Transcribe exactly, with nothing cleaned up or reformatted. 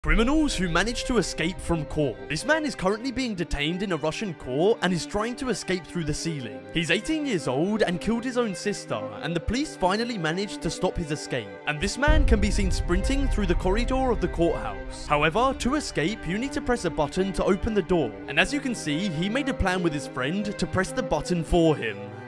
Criminals who managed to escape from court. This man is currently being detained in a Russian court and is trying to escape through the ceiling. He's eighteen years old and killed his own sister, and the police finally managed to stop his escape. And this man can be seen sprinting through the corridor of the courthouse. However, to escape, you need to press a button to open the door. And as you can see, he made a plan with his friend to press the button for him.